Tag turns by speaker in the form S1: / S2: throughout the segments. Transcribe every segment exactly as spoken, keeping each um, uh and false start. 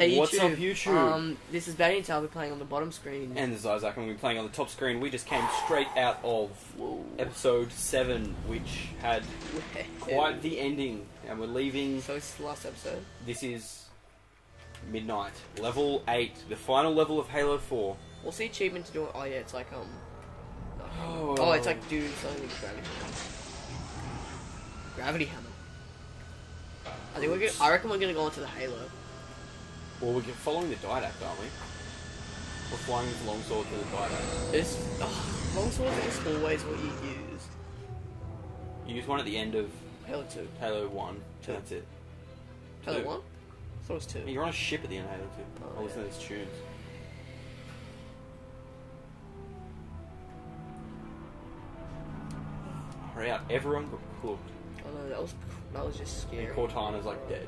S1: Hey,
S2: What's
S1: YouTube.
S2: up, YouTube?
S1: Um, this is Batty and I'll be playing on the bottom screen.
S2: And this is Isaac, and we'll be playing on the top screen. We just came straight out of
S1: Whoa.
S2: episode seven, which had quite the ending, and we're leaving.
S1: So it's the last episode.
S2: This is Midnight, level eight, the final level of Halo four.
S1: What's the achievement to do it? Oh yeah, it's like um.
S2: Oh,
S1: Oh, it's like do something with gravity hammer. Gravity hammer. I think we're gonna. I reckon we're gonna go into the Halo.
S2: Well, we're following the Didact, aren't we? We're flying with longsword to the Didact.
S1: This oh, longsword is always what you use.
S2: You use one at the end of
S1: Halo two.
S2: Halo one,
S1: Two.
S2: and that's it.
S1: Halo
S2: Two.
S1: one. I thought it was two.
S2: You're on a ship at the end of Halo two.
S1: Oh,
S2: I'll listen
S1: yeah.
S2: to these tunes. Hurry up, everyone got cooked.
S1: Oh no, that was that was just scary.
S2: And Cortana's like dead.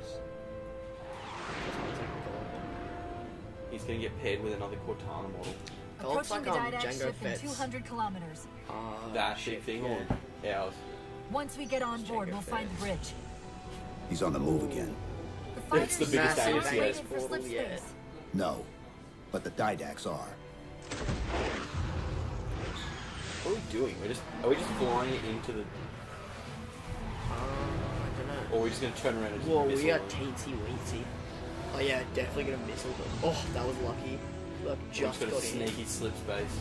S2: He's gonna get paired with another Cortana model.
S1: Oh, it's
S3: Approaching
S1: like
S3: the
S1: um,
S3: Didact
S1: Django
S3: ship in
S1: Fett's.
S3: two hundred kilometers.
S1: Uh,
S2: That
S1: shit,
S2: ship thing
S1: cool.
S2: or ours?
S3: Once we get on board,
S1: Django
S3: we'll find the
S1: Fett's.
S3: bridge.
S4: He's on the move again.
S3: The
S2: It's the
S3: fighters
S2: biggest
S3: are
S2: Anus
S3: not
S2: yet.
S3: waiting for
S1: Portal
S3: slip
S1: yet.
S3: space.
S4: No, but the Didacts are.
S2: What are we doing? We're just are we just flying it into the,
S1: Uh, I don't know.
S2: or are we just gonna turn around and just
S1: Whoa,
S2: missile
S1: we got
S2: them?
S1: teensy weensy. Oh yeah, definitely gonna missile them. Oh, that was lucky. Look,
S2: We're
S1: just
S2: got
S1: got
S2: a
S1: in.
S2: sneaky slip space.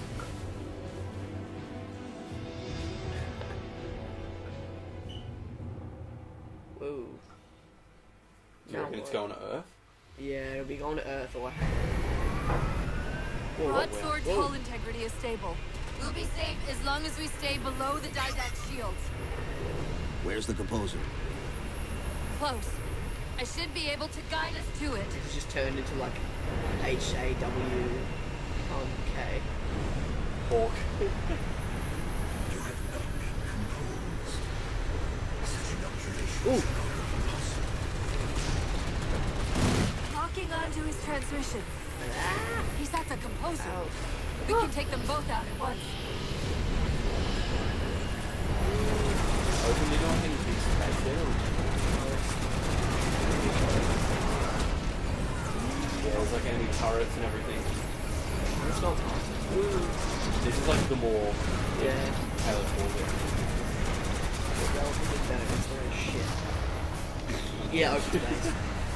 S1: Whoa.
S2: Do you
S1: Now
S2: reckon it's
S1: what?
S2: going to Earth?
S1: Yeah, it'll be going to Earth or Whoa,
S3: Broadsword's
S1: whoa.
S3: hull integrity is stable. We'll be safe as long as we stay below the Didact shields.
S4: Where's the composer?
S3: Close. I should be able to guide us to it.
S1: It's just turned into like H A W um K.
S2: Hawk.
S1: Ooh,
S3: Locking onto his transmission. He's at the composer.
S1: ow.
S3: We can take them both out at once.
S2: Open the door and big space there. Yeah, there's like enemy turrets and everything.
S1: It's not awesome. Ooh,
S2: This is like the more
S1: yeah.
S2: Halo four bit.
S1: The relatively better against their own shit. Yeah, open space.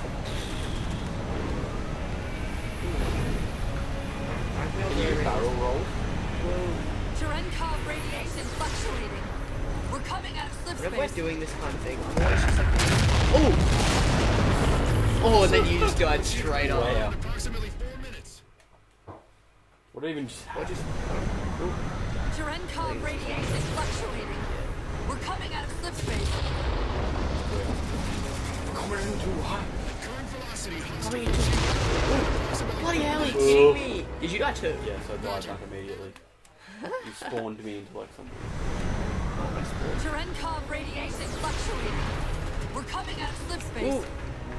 S2: Can you barrel roll?
S3: Terenkov radiation fluctuating. We're coming out of slip
S1: What if we're
S3: space.
S1: doing this kind of thing? I'm always just like, oh! Oh, and then you just died straight on.
S2: Wow.
S5: Approximately four minutes.
S2: What even just
S1: What
S2: happened?
S1: just...
S3: Terenkov radiation fluctuating. We're coming out of slip space.
S2: Coming in too hot.
S5: Current velocity.
S1: Coming into... Ooh, bloody hell, are you kidding me? Did you die too?
S2: Yes, I died like immediately. You spawned me into like something.
S1: Oh, my sport.
S3: Terenkov radiation fluctuating. We're coming out of slip space.
S1: Ooh,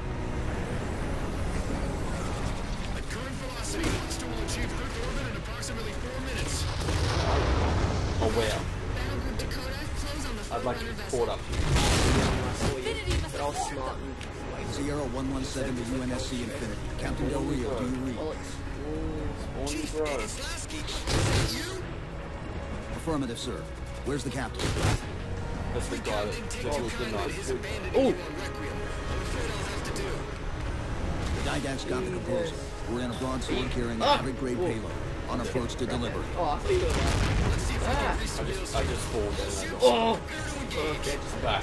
S5: At current velocity, Monster will achieve Earth orbit in approximately four minutes.
S2: Oh wow.
S5: Battle Group Dakota, close on the
S2: I'd like to be caught up to you.
S1: I saw you.
S3: Infinity must
S1: But I was
S3: support
S1: smart
S3: them.
S1: and like...
S4: Sierra one one seven to U N S C Infinity. Captain Del Rio, do you read?
S1: Oh, it's...
S2: Spawn bro.
S5: Slasky, is that you?
S4: Affirmative, sir. Where's the captain?
S2: That's the guy that that was the nice.
S1: Ooh!
S5: On Requiem. I'm afraid I'll have to do.
S4: The Didacts got the composer. We're in a broadsword carrying a
S1: Ah!
S4: heavy-grade
S1: Ooh.
S4: payload. On approach to deliver.
S1: Oh, I thought you were about...
S5: Let's see if we
S1: Ah.
S5: can
S2: I
S5: reach
S2: just I just spawned and I got
S1: Oh!
S5: Prepare to engage.
S1: Okay.
S2: back.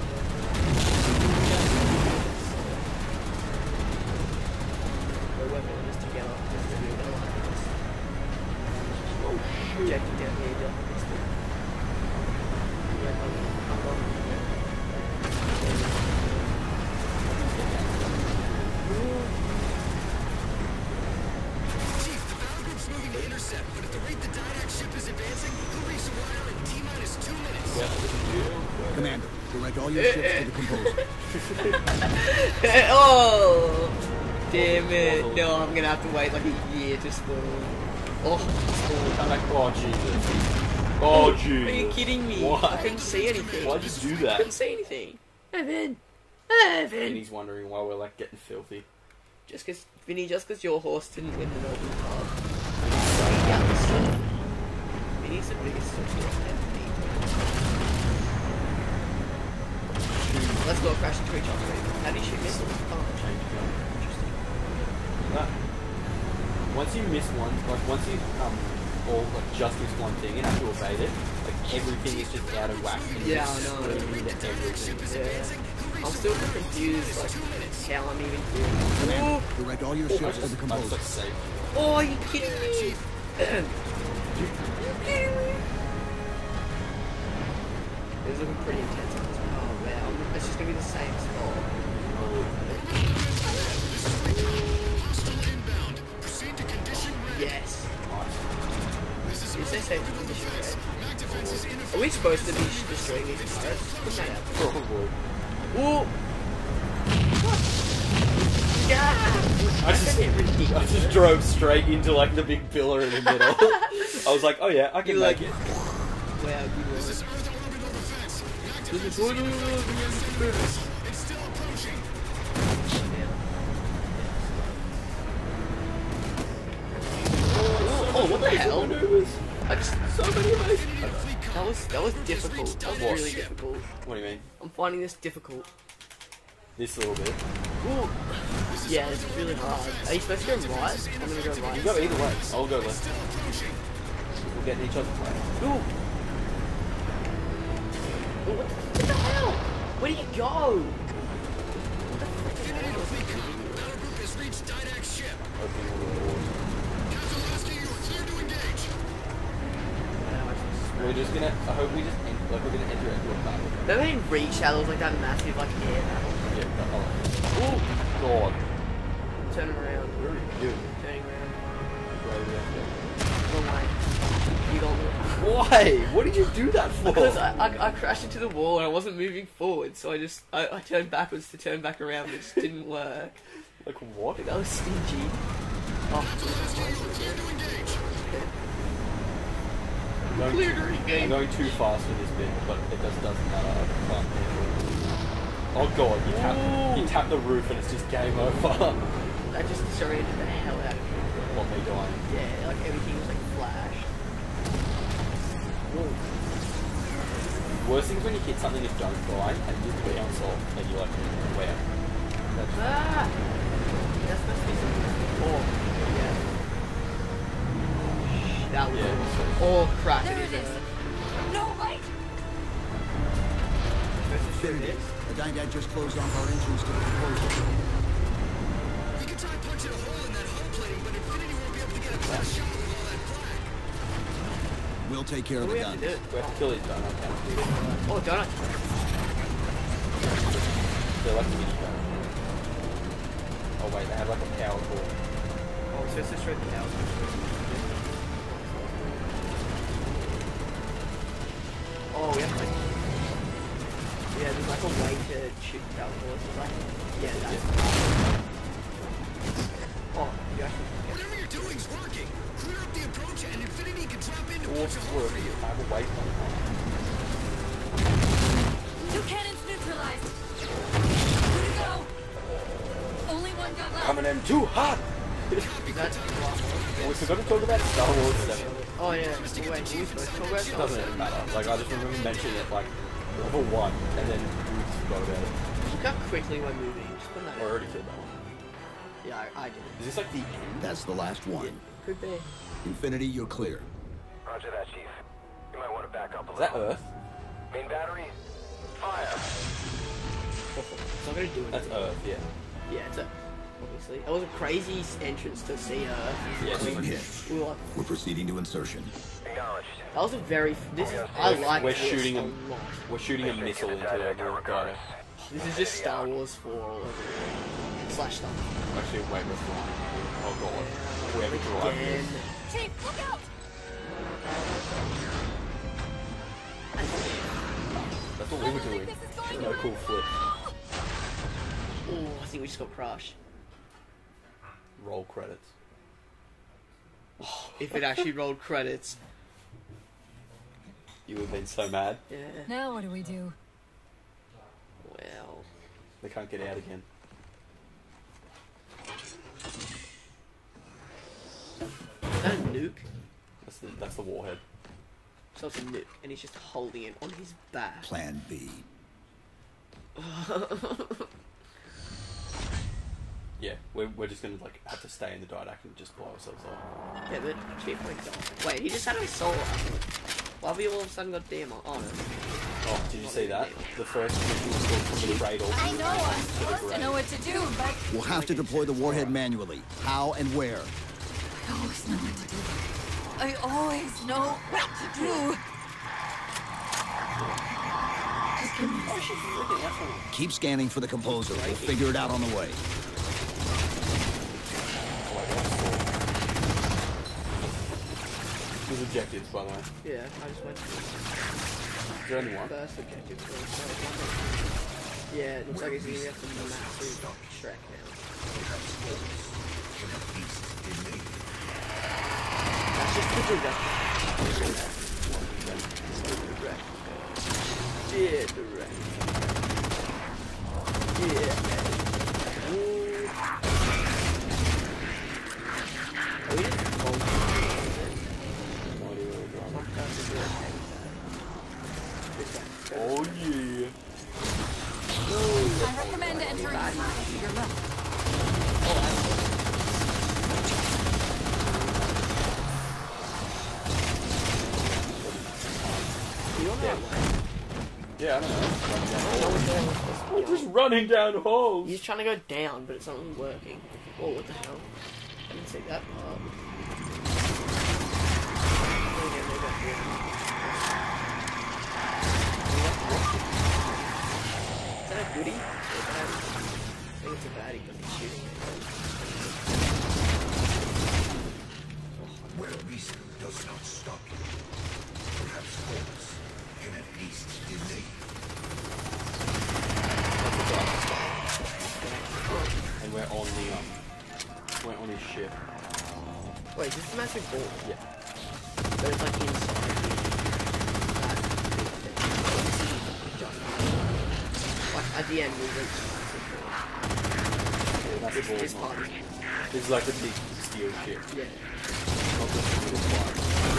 S1: We're working on this together. This is really gonna like this. Oh, Jackie down here, down this thing. Yeah, I'm, I'm on.
S5: Chief, the battle group's moving to intercept, but at the rate the Didact ship is advancing, we'll reach the wire in T-minus two minutes.
S2: Yeah.
S4: Commander, direct all your ships to the composer.
S1: Oh! Damn it. No, I'm gonna have to wait like a year to spawn. Oh, spawn.
S2: I'm like, oh Jesus. Oh Jesus.
S1: Are you kidding me?
S2: Why?
S1: I couldn't see anything.
S2: Why'd you do
S1: I
S2: that?
S1: couldn't see anything. Evan!
S2: And
S1: Evan!
S2: he's wondering why we're like getting filthy.
S1: Just cause, Vinny, just cause your horse didn't win the Melbourne Cup, straight down the street. Vinny's the biggest socialist ever. Let's go crash into each other. How do you shoot missiles? Oh, interesting.
S2: No. Once you miss one, like once you um, all like just miss one thing and have to evade it, like everything is just out of whack. And
S1: Yeah,
S2: you
S1: I know.
S2: scream into everything.
S1: Yeah. I'm still confused, like, how I'm even doing it.
S4: Commander, direct all your
S2: I
S4: ships to
S2: just,
S4: the
S2: I was
S4: composer.
S2: like safe.
S1: Oh, are you kidding me? you kidding me? It was looking pretty intense. Oh, wow. It's just gonna be the same spot. Yes. Is this a condition red? Are we supposed to be destroying these turrets? Put that out.
S2: Probably.
S1: Ooh! What? Yeah!
S2: I just,
S1: hit ridiculous.
S2: I just drove straight into like the big pillar in the middle. I was like, oh yeah, I can
S1: You
S2: make
S1: like-
S2: it.
S1: Wow, good one.
S5: This is Earth orbital defense. Activate
S1: This is good.
S5: It's still approaching.
S1: Oh, what the hell?
S2: Maneuvers.
S1: I just
S2: So many amazing.
S1: that was that was difficult. That was
S2: What?
S1: really difficult.
S2: What do you mean?
S1: I'm finding this difficult.
S2: This little bit.
S1: Ooh. Yeah, it's really hard. Are you supposed to go right? I'm gonna go right.
S2: You go either way. I'll go left. We'll get in each other's way.
S1: Ooh. Ooh, what, the, what the hell? Where do you go? What the frick is that?
S5: Battle group has reached Didac's ship.
S2: Opening all the doors.
S5: Captain Lasky, you are clear to engage.
S2: We're just gonna. I hope we just en- like we're gonna enter into a battle.
S1: Remember in Reach how there was like that massive like air battle?
S2: Yeah. But, oh.
S1: Ooh.
S2: God.
S1: Turning around.
S2: What are you doing?
S1: Turning around.
S2: Where do we have to
S1: Wrong way. You got me.
S2: go? Why? What did you do that for?
S1: Because I, I, I crashed into the wall and I wasn't moving forward, so I just I, I turned backwards to turn back around, but it just didn't work.
S2: Like what?
S1: That was stingy. Oh,
S5: Clear to engage.
S2: I'm going,
S1: clear
S2: too,
S1: to
S2: I'm
S1: engage.
S2: going too fast for this bit, but it just doesn't matter. I can't handle it. Oh god, you tap, you
S1: Ooh.
S2: tap the roof and it's just game over.
S1: That just disoriented the hell out of me.
S2: What me dying?
S1: Yeah, like everything was like flash.
S2: Worst thing is when you hit something and don't die and you just bounce off and you're like, wow. That's
S1: Ah! That's supposed to be something. Oh, yeah. That was
S2: Yeah.
S1: Oh crap,
S3: There
S1: it
S3: it
S1: is.
S3: is.
S1: uh,
S3: No, wait!
S1: Supposed to shoot
S4: Infinity,
S1: this.
S4: the Didac just closed off our entrance to the composer.
S5: We can try punching a hole in that hull plating, but Infinity won't be able to get a clear shot with all that black.
S4: We'll take care
S1: What
S4: of
S1: do we
S4: the
S1: have to
S4: guns.
S1: do?
S2: We have to kill these donut cannons.
S1: Oh, donut.
S2: They're like mini guns. Oh wait, they have like a power core.
S1: Oh, we're supposed to destroy the cows. Oh, we have like. Yeah, there's like a way to shoot the cow horse. It's like. Yeah, that's. Oh, you actually.
S5: Whatever you're doing's working. Clear up the approach, and Infinity can drop in to
S2: Or
S5: punch a hole
S2: work.
S5: for you.
S2: I have a weight on it.
S3: Two cannons neutralized. Two to go. Only one gun left.
S2: Coming in too hot!
S1: That's a lot more.
S2: We forgot to talk about Star Wars seven.
S1: Oh, yeah. Wait, you supposed to talk about
S2: It doesn't even matter. Like, I just remember mentioning it, like, level one, and then we just forgot about it.
S1: Look how quickly we're moving. Just put that
S2: I
S1: out.
S2: already killed that one.
S1: Yeah, I, I did it.
S2: Is this like the end?
S4: That's the last one.
S1: Could be.
S4: Infinity, you're clear.
S6: Roger that, Chief. You might want to back up a
S2: Is that
S6: little.
S2: Earth?
S6: Main battery, fire.
S1: It's not gonna do it.
S2: That's Earth, yeah.
S1: Yeah, it's a. Obviously. That was a crazy entrance to see Earth.
S2: Yeah,
S4: Clean hit.
S1: We were like,
S4: We're proceeding to insertion.
S6: Acknowledged.
S1: that was a very. This is. I like
S2: We're
S1: this
S2: shooting
S1: a
S2: a,
S1: lot.
S2: we're shooting a
S6: Make
S2: missile
S6: sure you
S2: into
S6: get the
S2: a
S6: Didac
S2: little guy.
S6: regardless.
S1: This is just Star Wars four all over again. Slash stuff.
S2: Actually, wait, we're flying. Oh god. We have to drive
S1: Again.
S2: this.
S3: Chief, look out!
S2: That's what we were doing.
S3: This is going
S2: No
S3: to
S2: cool flip.
S1: Oh, I think we just got crushed.
S2: Roll credits.
S1: If it actually rolled credits.
S2: You would have been so mad.
S1: Yeah.
S3: Now what do we do?
S1: Well.
S2: They can't get out again.
S1: nuke.
S2: That's the, that's the warhead.
S1: So it's a nuke, and he's just holding it on his back.
S4: Plan B.
S2: Yeah, we're, we're just gonna like have to stay in the didact and just blow ourselves up.
S1: Yeah, but Chief went down. Wait, he just had a solo. Why have you all of a sudden got damn on? Oh, no.
S2: Oh, did you see that? The first mission was called from the cradle.
S3: I know, I'm supposed to know what to do, but
S4: We'll have to deploy the warhead manually. How and where?
S3: I always know what to do. I always know what to do.
S4: Keep scanning for the composer. We'll figure it out on the way.
S2: There's objectives, by the way.
S1: Yeah, I just went to
S2: Is there only one?
S1: first objective. So yeah, it looks like it's gonna be up to the massive Shrek now. That's just the direct. Direct. Yeah, direct. Yeah, man. Ooh. Are we just both?
S2: Oh yeah.
S3: I recommend entering the tunnel to your left.
S2: Yeah, I don't know. Oh, just running down holes.
S1: He's trying to go down, but it's not really working. Oh, what the hell? I didn't see that part. Is that a goodie? Or a baddie? I think it's a baddie because he's shooting it.
S5: Where reason does not stop you. Perhaps force can at least delay.
S2: And we're on the um, we're on his ship.
S1: Wait, is this the massive ball?
S2: Yeah.
S1: But it's like inside. Like at the end, we reach the massive ball.
S2: That's
S1: This,
S2: the ball.
S1: this part is
S2: This is like the big steel ship.
S1: yeah.
S2: Not the little part.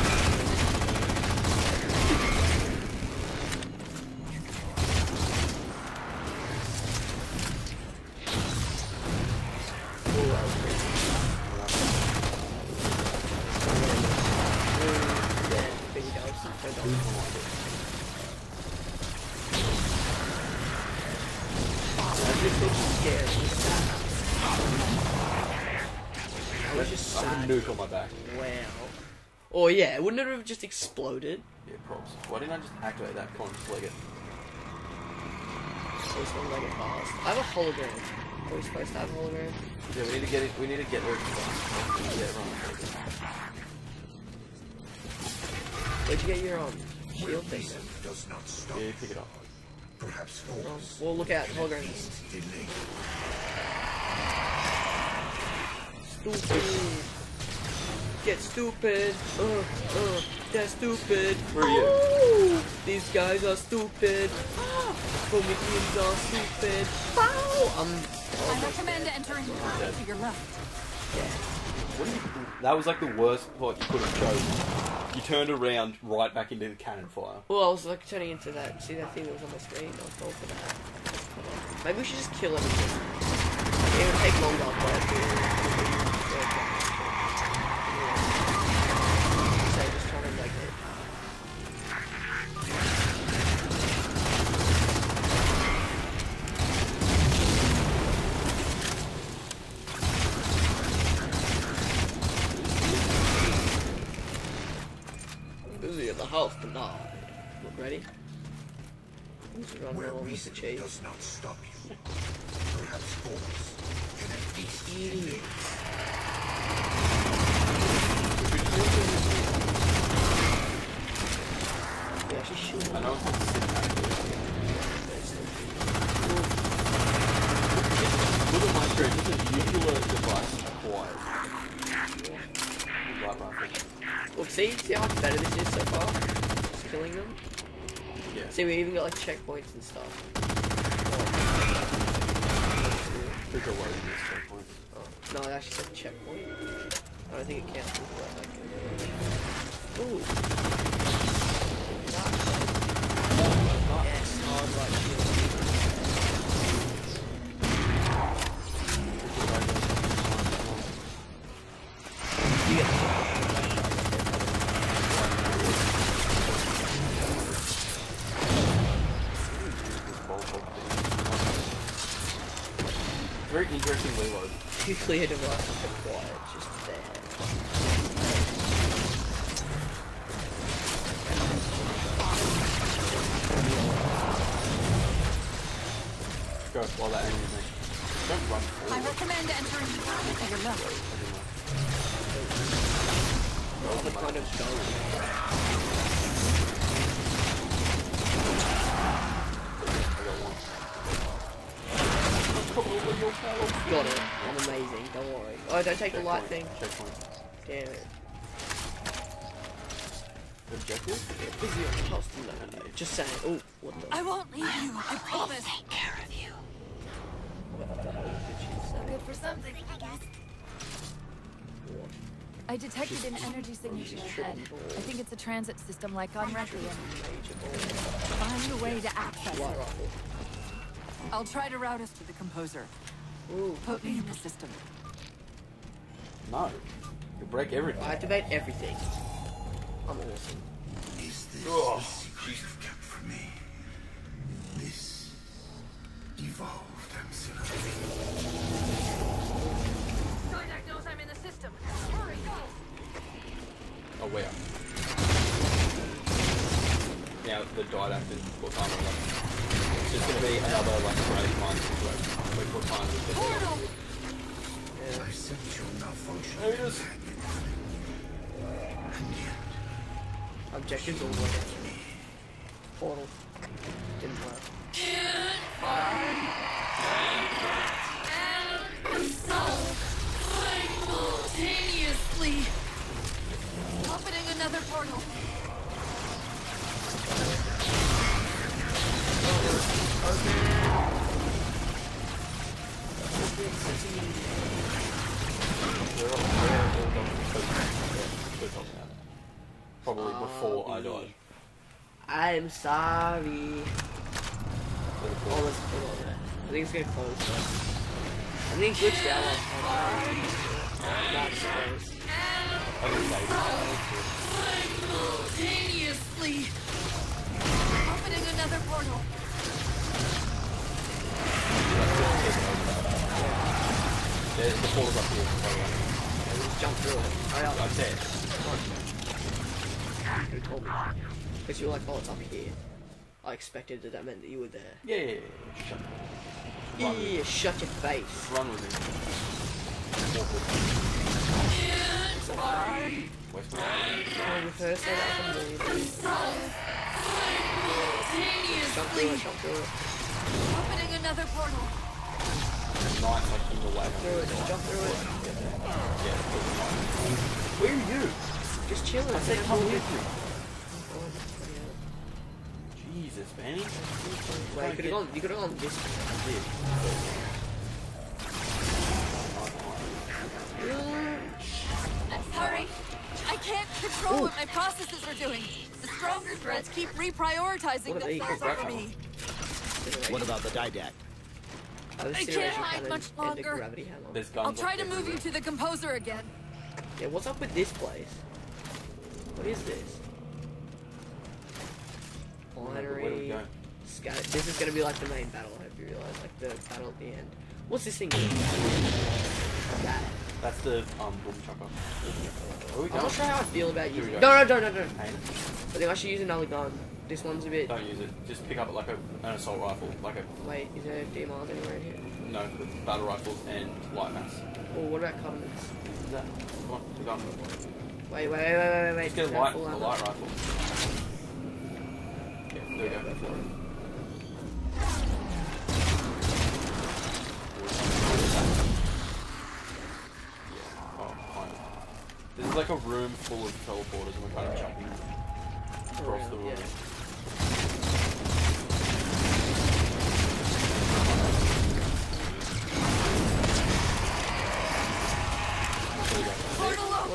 S1: I was just
S2: I have
S1: sad.
S2: a nuke on my back.
S1: Wow. Oh yeah, wouldn't it have just exploded?
S2: Yeah, props. Why didn't I just activate that? Come on, just leg it.
S1: So it's not like it fast. I have a hologram. Are we supposed to have a hologram?
S2: Yeah, we need to get it. We need to get there. Yeah, everyone.
S1: Where'd you get your um shield thing?
S5: Reason does not stop.
S2: Yeah, you pick it up.
S5: Perhaps
S1: Oh,
S5: force
S1: well, look out,
S5: can at
S1: holograms.
S5: least delay.
S1: Stupid. Get stupid. Uh, uh, they're stupid.
S2: Where are you?
S1: Oh, these guys are stupid. Ah, Prometheans are stupid. Ow! I'm.
S3: I recommend entering the tunnel to your left.
S2: What do you, that was like the worst part you could have chosen. You turned around right back into the cannon fire.
S1: Well, I was like turning into that. See that thing that was on my screen? I was going for that. Maybe we should just kill everything. It would take longer, but. So just trying to like it. Busy at the house tonight. Look ready. Let's run
S5: Where
S1: along with the
S5: reason
S1: chase.
S5: does not stop you. Perhaps force can at least delay.
S1: Yeah, she's shooting.
S2: I know it's not cinematic. Look at my screen. This is nuclear device acquired. Right rifle.
S1: Look, see, see how much better this is so far? Just killing them.
S2: Yeah.
S1: See, we even got like checkpoints and stuff.
S2: Pretty sure loading this checkpoint.
S1: Oh, no, it actually said checkpoint. I don't think it counts as well. Like, ooh. Dark side. Yes, hard right shield. You get the
S2: Very interesting reload.
S1: You clear device is required, it's just there.
S2: Go while that enemy's me. Don't run
S3: I
S2: forward.
S3: recommend entering the town with your left.
S1: What's the point of going? Got it. I'm amazing, don't worry. Oh, don't take the light thing.
S2: Checkpoint.
S1: Damn it.
S2: Objective?
S1: Yeah, busy on the cost, no, no, no. Just saying. Oh, what the?
S3: I won't leave you, I promise.
S7: Take care of you.
S1: What the hell did she say?
S3: Good for something, I guess.
S1: What?
S3: I detected an energy signature ahead. I think it's a transit system like on Requiem.
S1: Major ball.
S3: Find a way to access
S1: Light
S3: it.
S1: rifle.
S3: I'll try to route us to the composer.
S1: Ooh.
S3: Put me in the system.
S2: No. You break everything.
S1: I activate everything. I'm awesome.
S5: Is this
S2: Oh,
S5: the secret you've kept from me? This evolved ancillary.
S3: Didac knows I'm in the system. Hurry, go!
S2: Oh, where? Now the Didac and Cortana are like, it's just gonna be another like great mind situation where Cortana is the
S3: Portal!
S1: Yeah.
S5: I sense your malfunction.
S2: There he is.
S5: And yet,
S1: Objectives all work. Portal. Didn't work.
S3: Simultaneously. Opening another portal.
S2: We're all, we're all done with the yeah, we're talking about it. Probably before I died.
S1: I'm sorry.
S2: Really
S1: Oh,
S2: cool.
S1: let's put on that. I think it's gonna close first. I think it glitched out last time. That's close.
S2: I didn't say it.
S3: Simultaneously. Opening another portal.
S2: There's the portal's up here, by the way.
S1: Yeah, we just jump through it. Hurry up.
S2: I'm dead.
S1: Who told me? Because you were like, oh, it's up here. I expected that that meant that you were there.
S2: Yeah, yeah, yeah. Shut up.
S1: Yeah,
S2: Run with me.
S1: shut your face.
S2: Run with me. Westman.
S1: Oh, with her say that from the Jump through it, jump through it.
S3: Opening another portal.
S2: Nice, like in the way.
S1: Through it, jump through it.
S2: Yeah, it's nice. Where are you?
S1: Just chilling.
S2: I said
S1: Don't
S2: come
S1: move.
S2: with me.
S1: Oh, yeah.
S2: Jesus, Manny.
S1: Wait, you could have gone, you could have gone this way.
S2: I did.
S3: Hurry! I can't control what my processes are doing. The stronger threats keep reprioritizing
S1: What are they?
S3: themselves
S2: Crack
S3: over
S2: on.
S3: me.
S4: What about the Didac?
S1: Oh, the
S3: I can't
S1: incineration
S3: hide
S1: cannon
S3: much
S1: and the
S3: longer.
S1: gravity hammer.
S2: There's guns.
S3: I'll try
S2: up
S3: to move you
S2: everywhere.
S3: to the composer again.
S1: Yeah, what's up with this place? What is this?
S2: Where do we
S1: Binary.
S2: go?
S1: Scatter. This is gonna be like the main battle. I hope you realize, like the battle at the end. What's this thing doing? That.
S2: That's the um boom chucker. Where we
S1: I'm
S2: going?
S1: not sure how I feel about
S2: Here we
S1: using.
S2: go.
S1: No, no, no, no, no.
S2: Hang on.
S1: I think I should use another gun. This one's a bit.
S2: Don't use it. Just pick up like a, an assault rifle, like a
S1: Wait, is there D M Rs anywhere in here?
S2: no battle rifles and light mass.
S1: Or what about covenants?
S2: Is that? Come on, pick up.
S1: Wait, wait, wait, wait, wait, wait.
S2: Just get a
S1: No,
S2: light,
S1: full
S2: a
S1: ammo.
S2: light rifle. Yeah, there we
S1: Yeah,
S2: go.
S1: go for it.
S2: Yeah. Oh, fine. This is like a room full of teleporters, and we're kind of jumping across the
S1: Around,
S2: room.
S1: yeah.
S2: There we go.
S3: Portal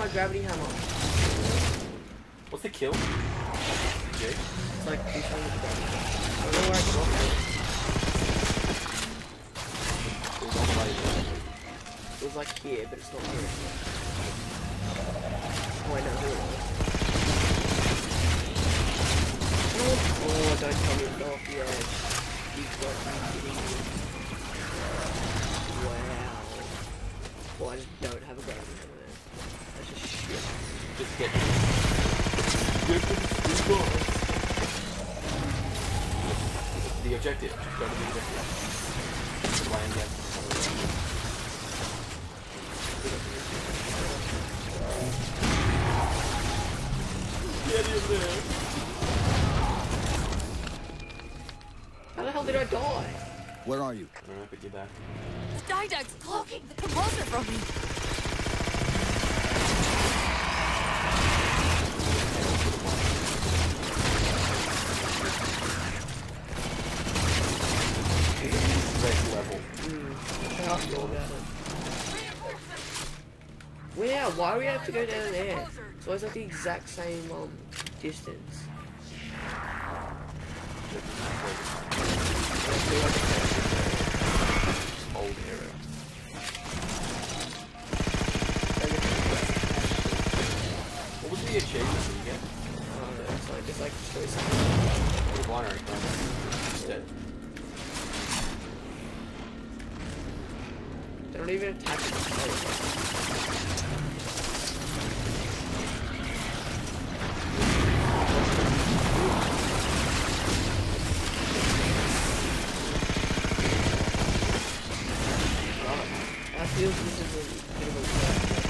S1: gravity hammer.
S2: What's the kill? Jake?
S1: It's like this one with the gravity hammer. I don't know where I got it.
S2: It was on the way there.
S1: It was like here, but it's not here. Oh, I know who it was. Oh, don't tell me it's off the edge. You've got to be kidding me. Wow. Well, I just don't have a gravity hammer there. That's just shit.
S2: Just get Get the scoop. The objective. Just go to the objective. Land again. Get in there.
S1: How the hell did I die?
S4: Where are you?
S2: I don't know if it did that.
S3: The Didact's blocking the composer from me.
S2: Red level.
S1: Mm. How feel about it? Wow, why do we have to go down there? So it's like the exact same um distance.
S2: Old era. What was the achievement that you get?
S1: I don't know, it's like it's like destroy something.
S2: The binary code. Instead.
S1: They don't even attack it. I feel this is a bit of a trap.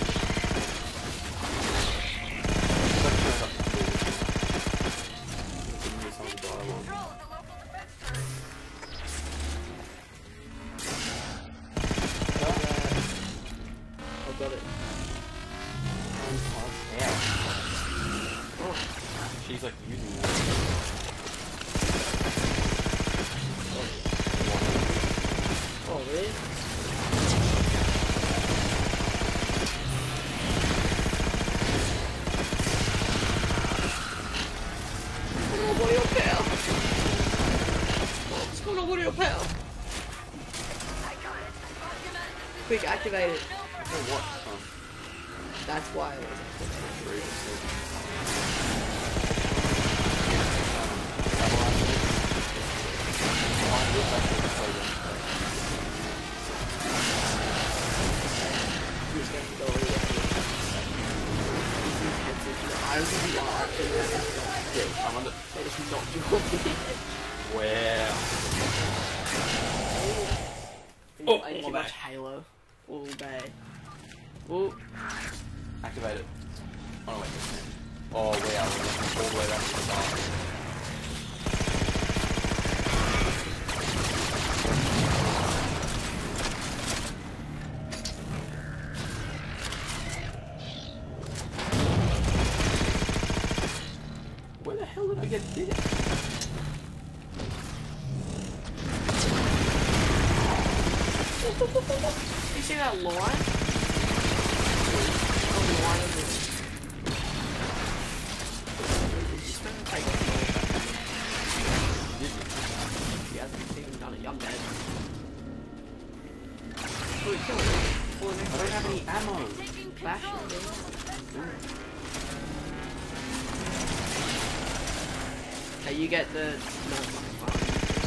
S1: I've got it. Oh,
S2: She's like using that.
S1: oh really? What are your power? What's going on with your power? Quick, activate it.
S2: Oh, what? Oh,
S1: That's why it was activated.
S2: three or six. Find it back to the program.
S1: Who's going to go over there? I was going to be activated.
S2: Yeah, I'm under.
S1: They just knocked you off the edge.
S2: Wow.
S1: Oh,
S2: Oh,
S1: I too
S2: all
S1: much
S2: bad.
S1: Halo. All bad. Oh,
S2: Activate it. Oh, no, wait. Oh, wow. We're all the way back to the start. Where the hell did I get this?
S1: you see that line? Oh, the line of it. It's just gonna take it. He hasn't even done it. I'm dead. Oh, he killed it. Oh,
S2: I don't have any ammo.
S1: Bash it, dude. Hey, you get the... No, fucking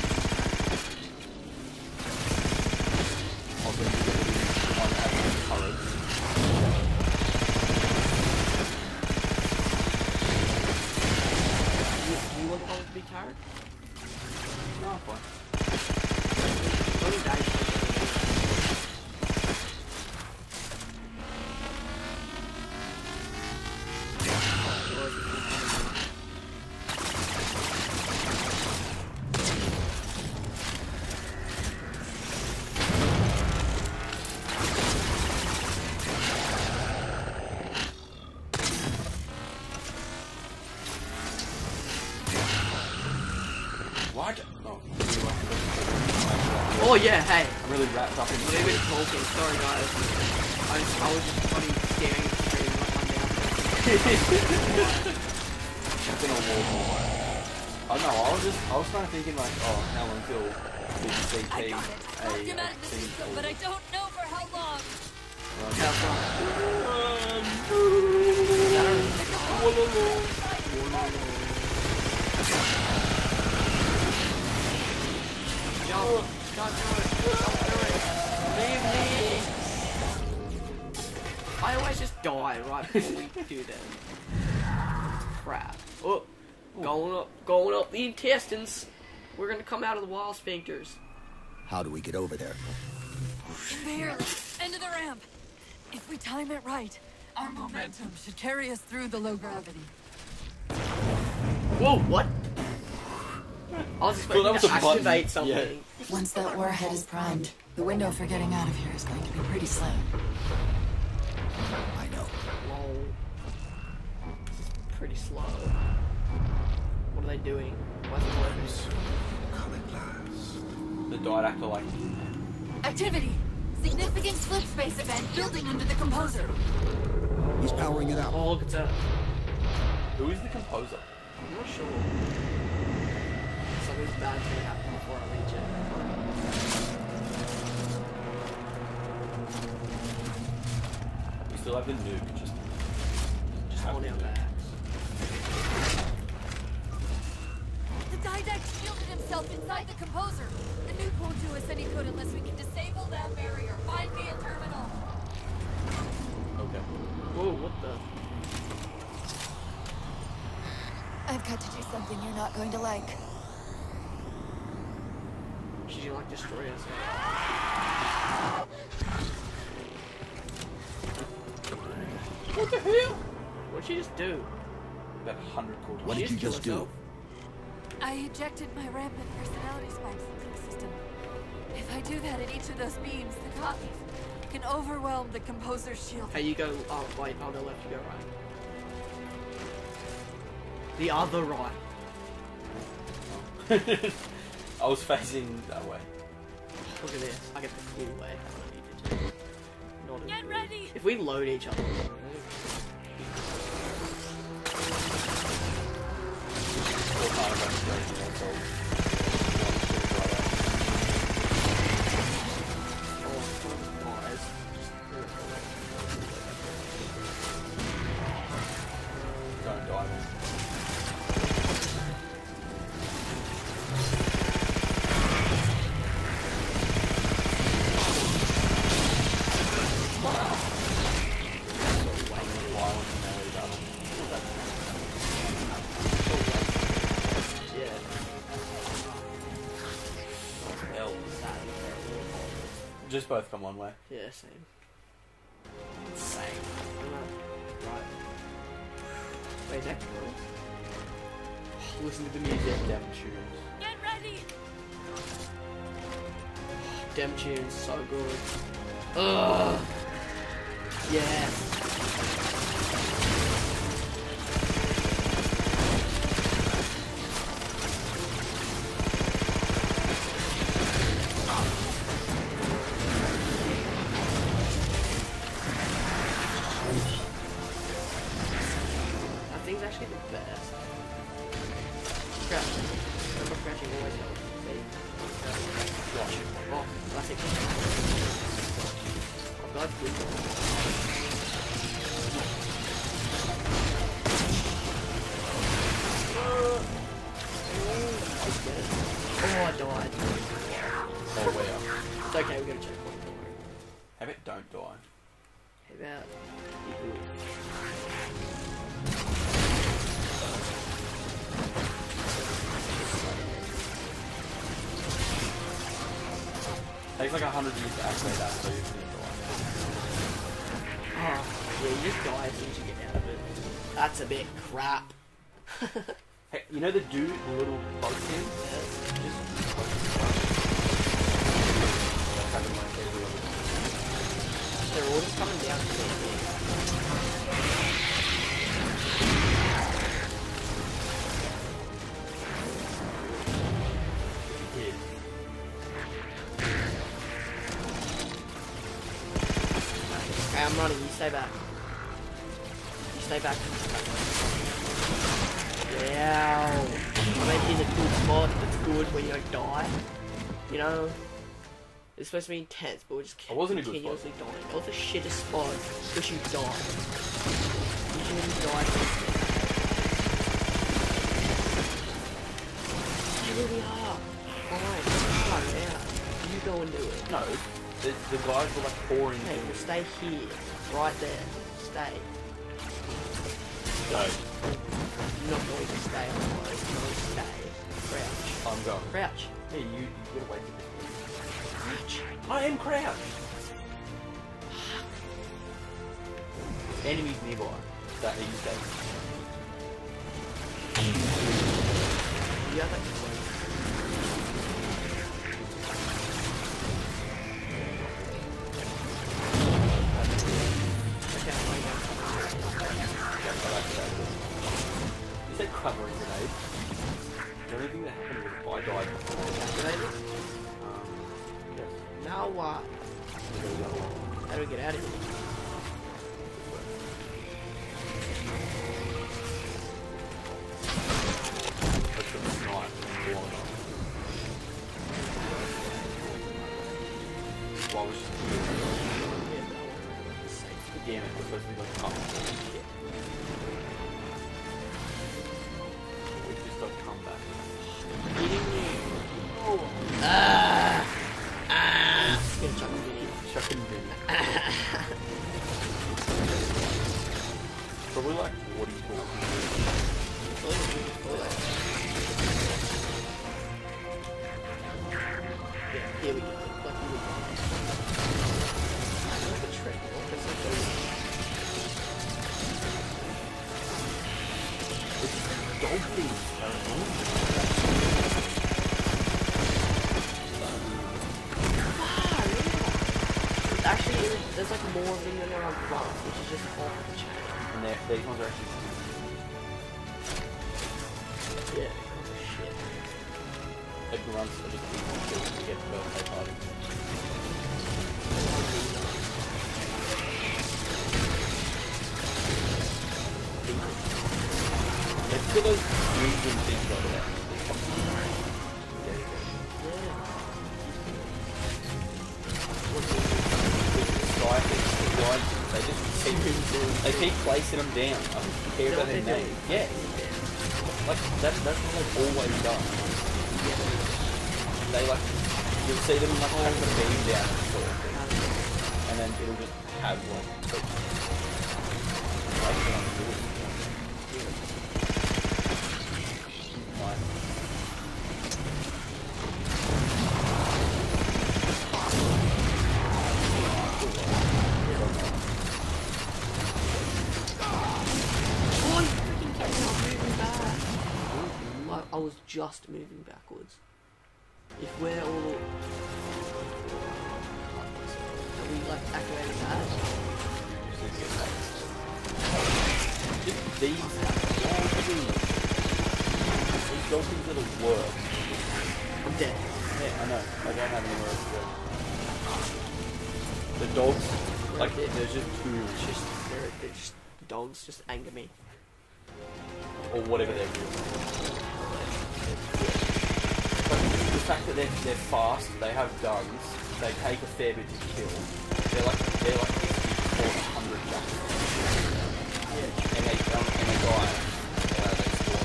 S2: Also, you get the one ammo turret.
S1: Do you, do you want the one to be carried?
S2: No, fine.
S1: Only dice.
S2: What? Oh.
S1: Oh yeah, hey.
S2: I'm really wrapped up in
S1: I'm not even talking. Sorry guys. I was, I was just bloody staring at the screen, not my mouth.
S2: been a war more. I don't know, I was just, I was kind of thinking like, oh, how long till we can see
S3: I
S2: T
S3: got it.
S2: a,
S3: Locked him
S2: a
S3: out of the
S2: thing
S3: system,
S2: for-
S3: but I don't know for how long.
S1: How far? Jump! Can't do it! Don't do it! Leave me! I always just die right before we do that. Crap. Oh! Going up, going up the intestines! We're gonna come out of the wall sphincters.
S4: How do we get over there?
S3: Barely. End of the ramp. If we time it right, our momentum should carry us through the low gravity.
S1: Whoa, what? I was expecting
S2: that was
S1: to
S2: a button.
S1: activate something.
S2: Yeah.
S7: Once that warhead is primed, the window for getting out of here is going to be pretty slim.
S4: I know.
S1: Lol. This is pretty slow. What are they doing? Why is it working?
S2: The didactyl like
S3: Activity! Significant slip space event building under the composer.
S4: He's powering it out.
S1: Oh, look, it's a...
S2: who is the composer?
S1: I'm not sure. Something's bad's gonna happen before I reach it.
S2: We still have the nuke, just
S1: Just hold down back.
S3: The Didact shielded himself inside the composer. The nuke won't do us any good unless we can disable that barrier. Find me a terminal.
S2: okay.
S1: Whoa, what the?
S7: I've got to do something you're not going to like.
S1: Should you like destroy us?
S2: What the hell?
S1: What'd she just do?
S2: About a hundred quarters.
S4: What
S1: She
S4: did you
S1: kill
S4: just do?
S1: herself.
S3: I ejected my rampant personality spikes into the system. If I do that at each of those beams, the copies can overwhelm the composer's shield.
S1: Hey, you go. Oh, wait. I'll go left. You go right. The other right.
S2: I was facing that way.
S1: Look at this. I get the cool way. I needed to. Not as
S3: Get
S1: good.
S3: ready!
S1: If we load each other.
S2: Still kind of frustrating, that's all.
S1: Oh, guys.
S2: Don't die. Violent melee battle.
S1: Yeah.
S2: Hell. Just both come one way.
S1: Yeah, same. Same. Right. Wait, is that cool? Listen to the music.
S2: Dem tunes.
S3: Get ready!
S1: Dem tunes, so good. Ugh. Yes. That thing's actually the best. Crouch. Remember crouching always helps. See?
S2: Watch.
S1: Oh, classic. Oh god, good. Oh, I died.
S2: Oh, where?
S1: It's okay, we got a checkpoint, don't worry.
S2: Have it don't die.
S1: How about
S2: Takes like a hundred years to activate that, so you can die.
S1: oh, yeah, you just die as soon as you get out of it. That's a bit crap.
S2: Hey, you know the dude, the little bug thing? Just that's happened like every other.
S1: They're all just coming down to me.
S2: If
S1: Okay, I'm running, you stay back. You stay stay back. Yeah. I made it in a good spot. That's good when you don't die. You know? It's supposed to be intense, but we're just
S2: I wasn't a good
S1: continuously dying. That was the shittest spot because you died. You shouldn't have died. They really are. Fine. Fine, out. You go and do it.
S2: No, the, the guys were like pouring
S1: Hey,
S2: in.
S1: we'll stay here. Right there. Stay.
S2: No,
S1: You're not going to stay on the road. You're going to stay. Crouch.
S2: I'm going.
S1: Crouch.
S2: Hey, you, you gotta wait for this.
S1: Crouch.
S2: I am crouched. Enemies nearby. That you stay.
S1: You have that. Okay, I'm going down.
S2: You said covering grenade. The only thing that happened was I died.
S1: Activated?
S2: Um, yes.
S1: Now what?
S2: There we go.
S1: How do we get out of here?
S2: Let's go snipe and blow it up. Well, I was just
S1: Yeah, no one. Safe.
S2: again, it was supposed to be like up. We just got to come back.
S1: Eating me. Oh. Ah. Ah. Gonna chuck a mini.
S2: Chuck and bin. Probably like forty-four.
S1: Oh, oh, yeah, here we go. Like you would. I like the trick. That's like
S2: It's dog things.
S1: actually, there's like more of them than around France, which is just off the chain.
S2: And they're- these ones are actually.
S1: Yeah, oh shit.
S2: The grunts are just people to get the birthday party. Let's get those moving things over there. There you go. With the sky things, the guys, they just keep, they keep placing them down. I don't care about their name. Yeah. Like, that, that's what they've always done. They like, you'll see them like chuck a beam down and sort of thing. And then it'll just have like, like, like one do it. Like,
S1: Oh, you freaking kidding me, I'm moving back. Like, I was just moving backwards. If we're all... Are we, like, activating that?
S2: just these, all these, these dolphins are the worst.
S1: I'm dead.
S2: Yeah, I know. I don't have anywhere else to go. The dogs, like,
S1: Right there.
S2: there's just two,
S1: It's just, they're, they're just... Dogs just anger me.
S2: or whatever they're doing. But the fact that they're, they're fast, they have guns, they take a fair bit to kill. They're like, they're like four hundred jumpers.
S1: Yeah.
S2: And they, um, and they die. Uh, they explode.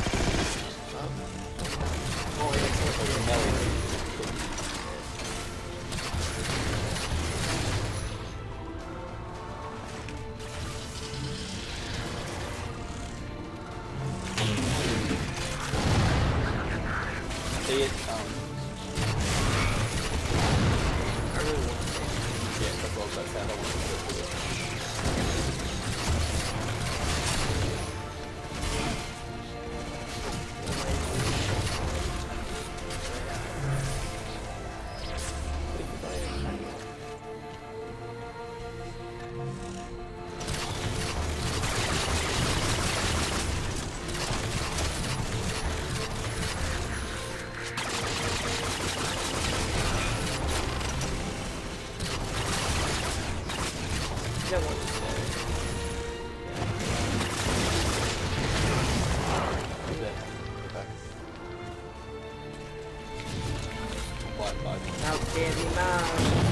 S1: Oh, yeah, it's
S2: Or
S1: like,
S2: the melee. See it, um,
S1: I really want to.
S2: yeah, that's what that's how I want to do it.
S1: Yeah, what?
S2: fight both.
S1: How dare he now?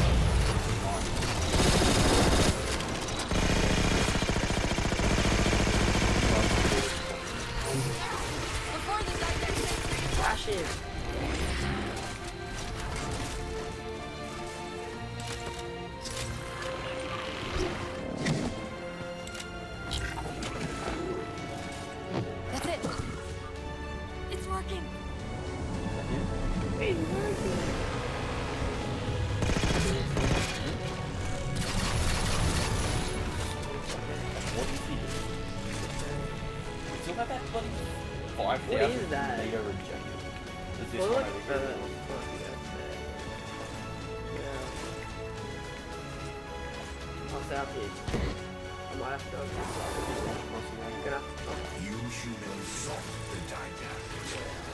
S3: Before the didactic
S1: Crashes.
S3: That's it. It's working.
S1: It's working.
S2: What is he doing? We still have that bloody five
S1: What
S2: thousand
S1: is that?
S2: meter objective. Is this
S1: Well,
S2: one
S1: look,
S2: over
S1: uh,
S2: here?
S1: fuck, that's it. Yeah. I'll stay up here. I might have to go. I'm gonna have to go.
S5: You humans sought the didactic.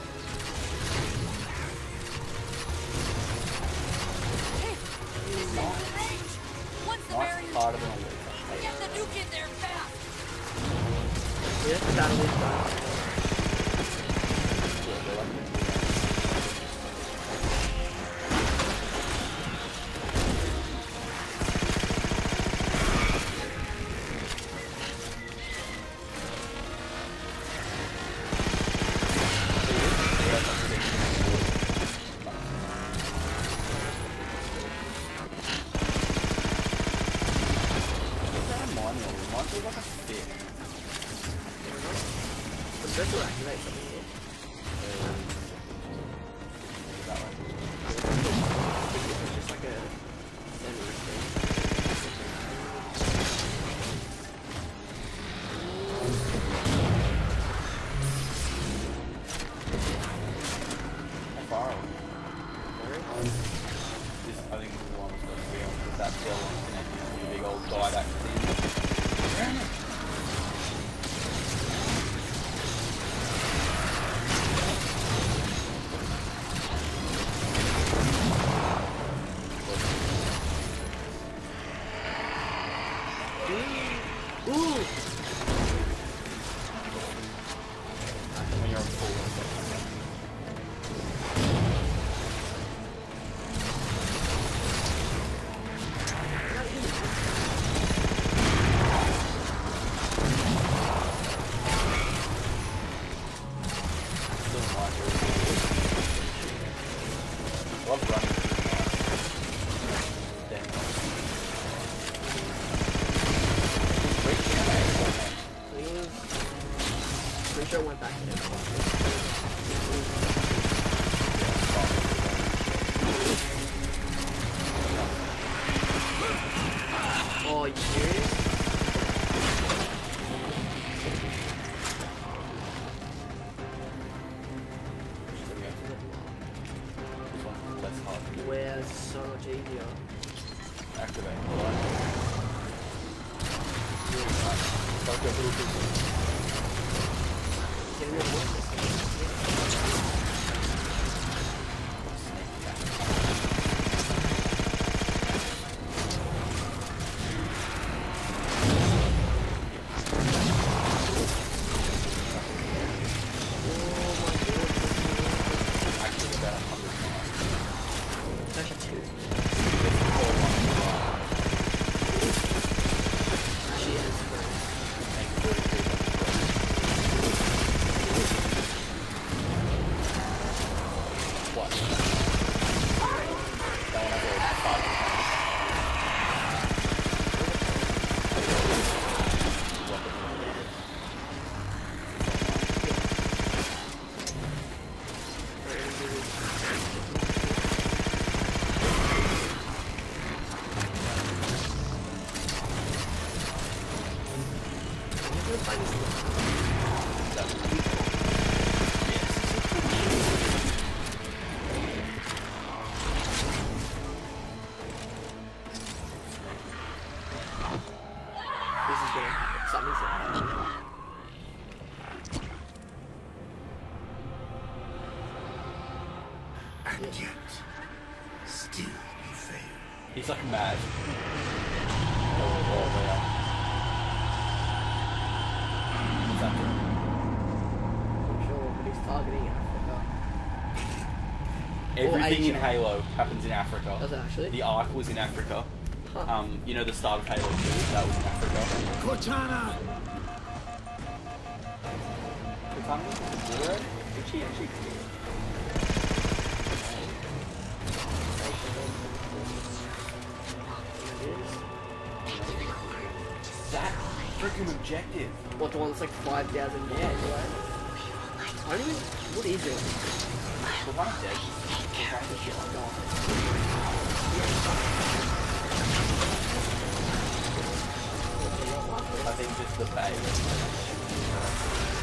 S3: Hey, this is the range. Once the
S2: Nice
S3: barrier's
S2: part of it.
S3: get the nuke in there fast.
S1: Yeah, that's out of this guy.
S2: Yeah, they're like- Is that a mine or a mine? Feels like a fish.
S1: The best will activate something here.
S2: That way.
S1: It's just like a center thing.
S2: How far are we? This, I think this is the one we're supposed to be on, because that cell is connected to the big old didact thing.
S1: Ooh!
S2: When you're on full. Still in life. I love running through life. Damn. Wait, yeah,
S1: It was... Pretty sure it went back in there. Oh, are you serious?
S2: This one, that's hard to do.
S1: Where it's so much easier.
S2: Activate. Alright. Like a little bit.
S1: Can you work this thing?
S2: Actually, about a hundred miles.
S1: It's actually two.
S2: It's the whole one.
S1: Actually, it's three.
S2: Thank you for the What? That one has a five.
S1: This is gonna happen. Something's gonna happen.
S5: And yet, still you fail.
S2: He's like mad. Oh, oh, yeah. What's that doing?
S1: I'm sure, but he's targeting Africa.
S2: Everything in
S1: Asia.
S2: Halo happens in Africa.
S1: Does it actually?
S2: The Ark was in Africa.
S1: Huh.
S2: Um, you know the start of Halo two? That was in Africa.
S4: Cortana!
S2: Cortana was in Zero?
S1: Did she actually did?
S2: That freaking objective.
S1: What, the one that's like five thousand miles
S2: Yeah.
S1: away? I don't even... What is it?
S2: Cortana's dead. I think just the base.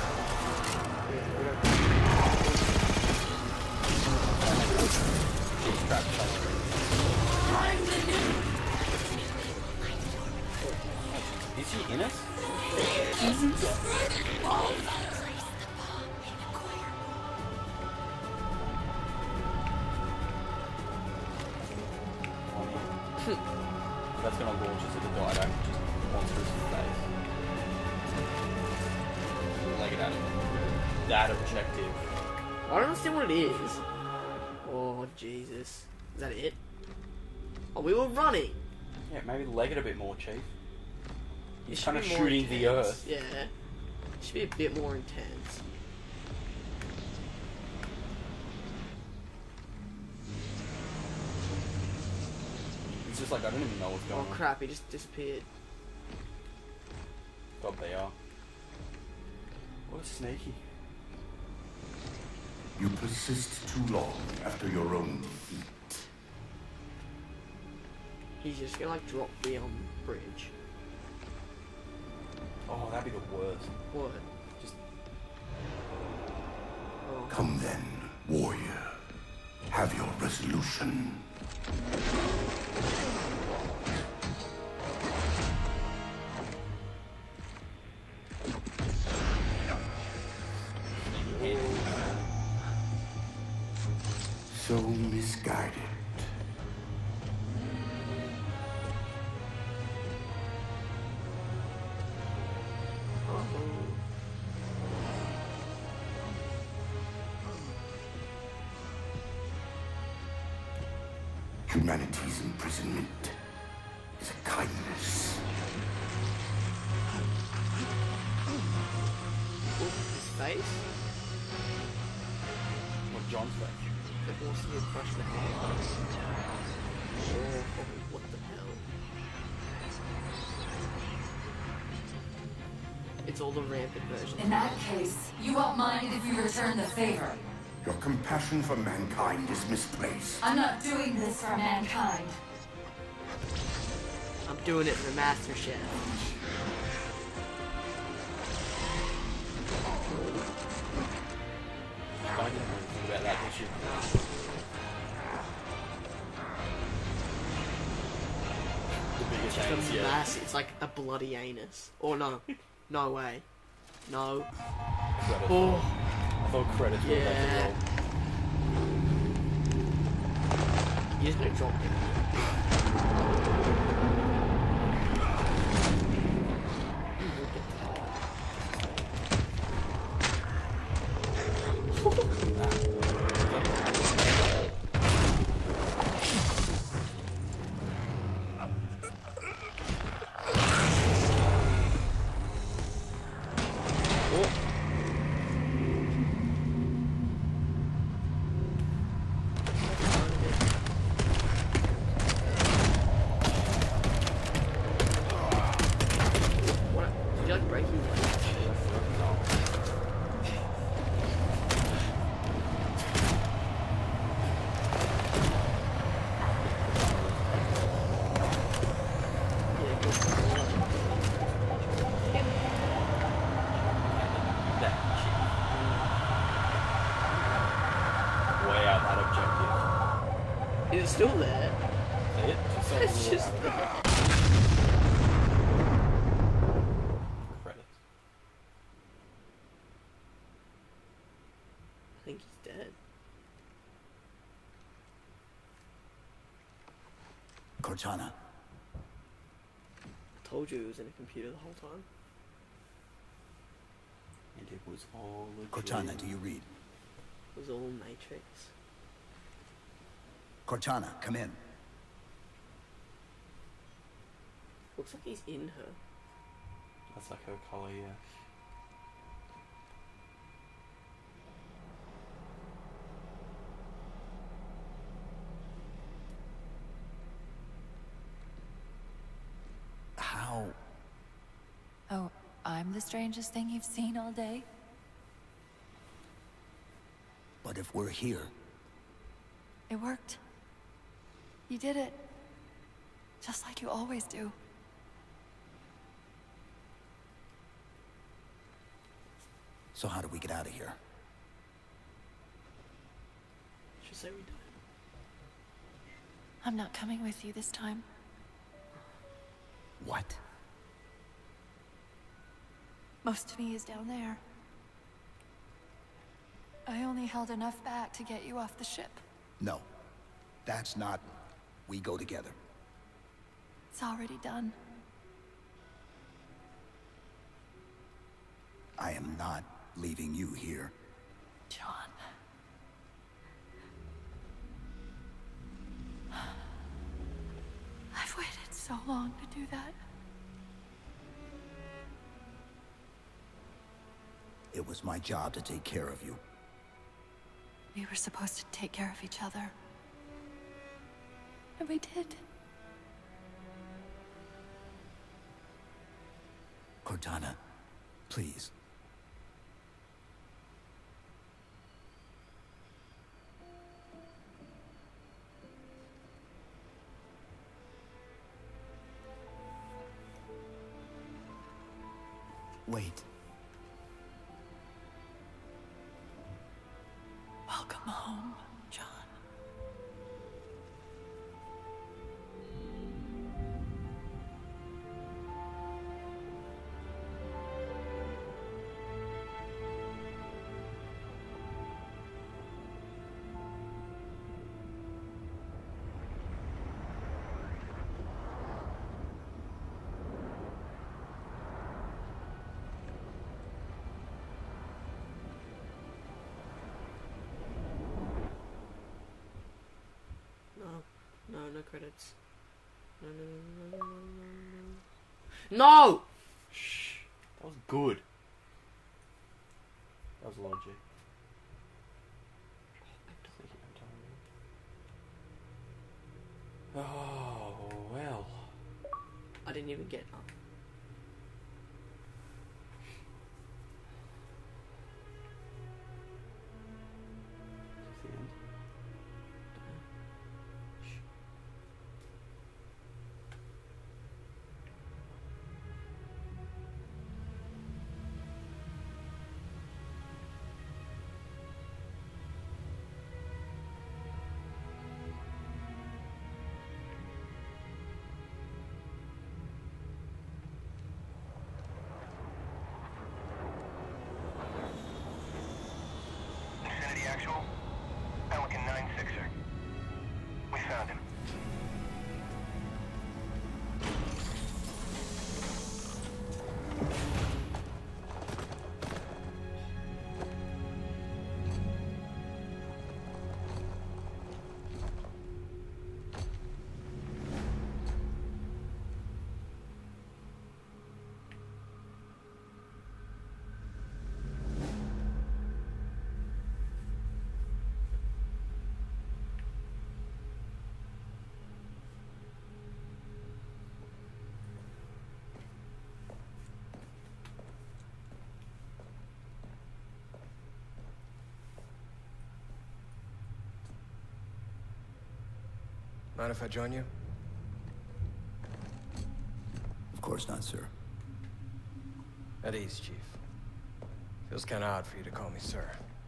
S2: She's trapped somewhere. Is he in us? That's gonna launch us at the Didac, just monstrous face. Leg it at him. That objective.
S1: I don't understand what it is. Oh, Jesus. Is that it? Oh, we were running.
S2: Yeah, maybe leg it a bit more, Chief.
S1: It
S2: He's
S1: should
S2: kind of
S1: be more
S2: shooting the
S1: intense.
S2: Earth.
S1: Yeah. It should be a bit more intense.
S2: It's just like, I don't even know what's
S1: Oh
S2: going on.
S1: crap, he just disappeared.
S2: God, they are. What a sneaky.
S8: You persist too long after your own defeat.
S1: He's just gonna like drop the um bridge.
S2: Oh, that'd be the worst.
S1: What?
S2: Just
S1: Oh.
S8: Come then, warrior. Have your resolution. So misguided. Humanity's imprisonment is a kindness.
S1: Oh, his face?
S2: what John's face.
S1: Like wants to get crushed the head. Oh, oh, what the hell? It's all the rampant version.
S7: In that case, you won't mind if you return the favor.
S8: Your compassion for mankind is misplaced.
S7: I'm not doing this for mankind.
S1: I'm doing it for Master Chef.
S2: I didn't really think about that, did you? The biggest
S1: Just
S2: anus
S1: a
S2: yet.
S1: mass. It's like a bloody anus. Or no, no way. No.
S2: Credits.
S1: Oh,
S2: I thought credits were about to
S1: Yeah.
S2: roll.
S1: he's gonna drop it. What? Did you like breaking the Yeah, good.
S2: That cheap. Way out that objective.
S1: Is it still there?
S2: See it? Just so
S1: It's
S2: little
S1: just
S2: out.
S1: there.
S2: Credits.
S1: I think he's dead.
S4: Cortana.
S1: I told you it was in a computer the whole time.
S2: And it was all a
S4: Cortana,
S2: dream.
S4: do you read?
S1: It was all Matrix.
S4: Cortana, come in.
S1: Looks like he's in her.
S2: That's like her colour, yeah.
S4: How?
S3: Oh, I'm the strangest thing you've seen all day?
S4: But if we're here...
S3: It worked. You did it. Just like you always do.
S4: So how do we get out of here?
S1: Should say we do.
S3: I'm not coming with you this time.
S4: What?
S3: Most of me is down there. I only held enough back to get you off the ship.
S4: No. That's not... We go together.
S3: It's already done.
S4: I am not leaving you here.
S3: John. I've waited so long to do that.
S4: It was my job to take care of you.
S3: We were supposed to take care of each other. And we did.
S4: Cortana, please. Wait.
S3: Welcome home, John.
S1: No, no credits. No, no, no, no, no, no, no. No!
S2: Shh. That was good. That was logic. Oh, well.
S1: I didn't even get up.
S2: Is this the end?
S6: Infinity Actual, Pelican nine sixer. We found him.
S5: Mind if I join you?
S4: Of course not, sir.
S5: At ease, Chief. Feels kinda odd for you to call me sir.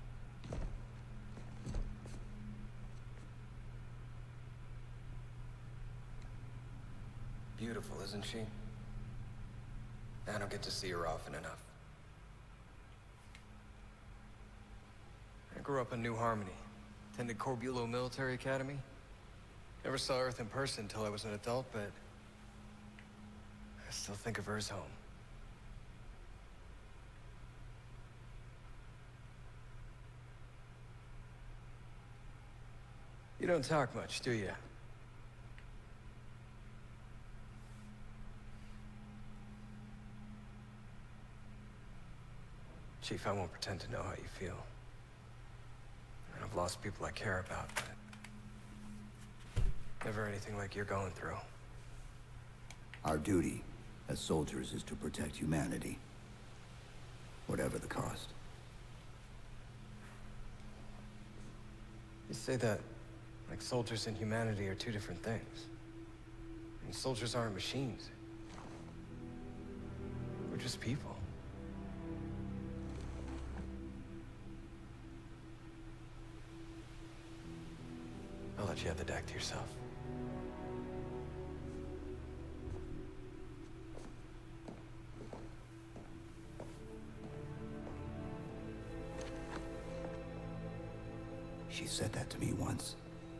S5: Beautiful, isn't she? I don't get to see her often enough. I grew up in New Harmony. Attended Corbulo Military Academy. Never saw Earth in person until I was an adult, but I still think of her as home. You don't talk much, do you? Chief, I won't pretend to know how you feel. I've lost people I care about, but never anything like you're going through.
S4: Our duty as soldiers is to protect humanity, whatever the cost.
S5: You say that like soldiers and humanity are two different things. I mean, soldiers aren't machines. We're just people. I'll let you have the deck to yourself.
S4: She said that to me once.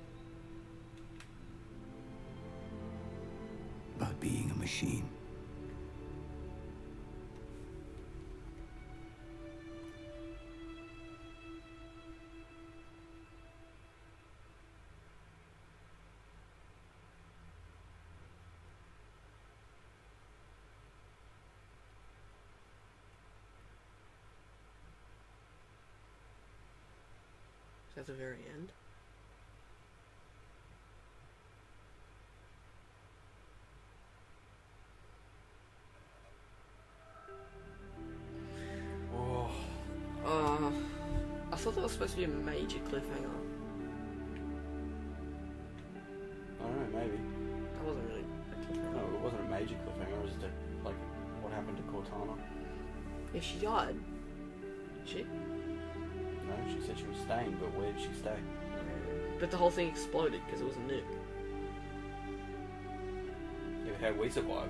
S4: About being a machine.
S1: At the very end.
S2: Oh.
S1: Uh, I thought that was supposed to be a major cliffhanger.
S2: I don't know, maybe.
S1: That wasn't really a cliffhanger.
S2: No, it wasn't a major cliffhanger. It was just a, like, what happened to Cortana?
S1: Yeah, she died. Did she?
S2: No, she said she was staying, but where did she stay?
S1: But the whole thing exploded because it was a nuke.
S2: Yeah, how did we survive?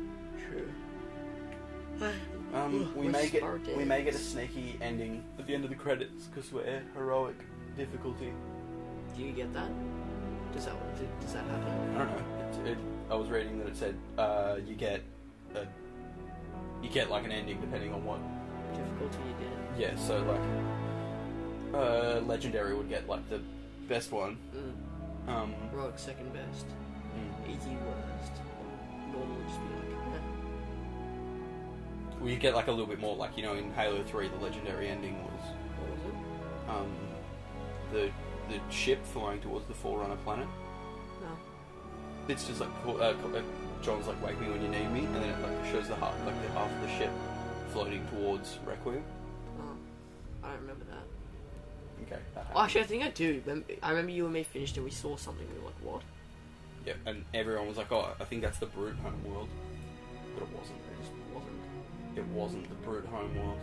S1: True.
S2: Um, we
S1: We're
S2: may get
S1: Spartans.
S2: we may get a sneaky ending at the end of the credits because we're heroic difficulty.
S1: Do you get that? Does that does that happen?
S2: I don't know. It, it, I was reading that it said uh, you get a, you get like an ending depending on what
S1: Difficulty you did.
S2: Yeah, so like uh, legendary would get like the best one.
S1: Mm.
S2: Um,
S1: Heroic second best.
S2: mm.
S1: Easy worst. Normal would just be like, eh.
S2: Well, you get like a little bit more, like, you know, in Halo three, the legendary ending was
S1: What was it?
S2: um, the the ship flying towards the Forerunner planet.
S1: No.
S2: It's just like co- uh, co- uh, John's like, "Wake me when you need me," and then it like shows the half, like the half of the ship floating towards Requiem.
S1: Oh, I don't remember that.
S2: Okay, that
S1: Oh,
S2: happened.
S1: actually, I think I do. Remem- I remember you and me finished and we saw something. We were like, what?
S2: Yeah, and everyone was like, "Oh, I think that's the Brute home world," but it wasn't.
S1: It just wasn't.
S2: It wasn't the Brute home world.